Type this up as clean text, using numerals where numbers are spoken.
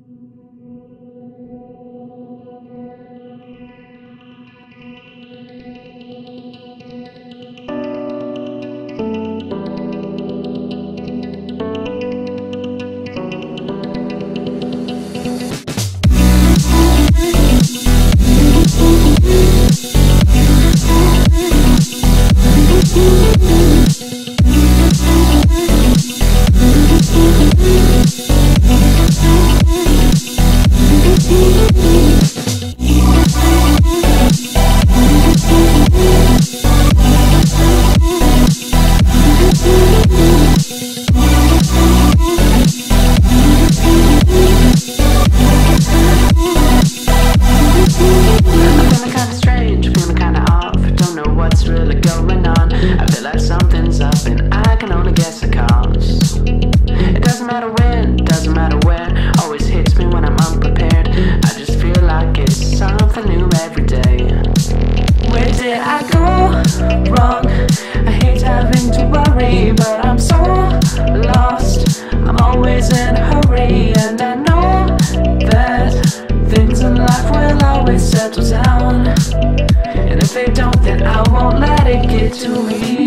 I feel like something's up and I can only guess the cause. It doesn't matter when, doesn't matter where, always hits me when I'm unprepared. I just feel like it's something new every day. Where did I go wrong? I hate having to worry, but I'm so lost. I'm always in a hurry, and I know that things in life will always settle down. And if they don't, then I won't let it get to me.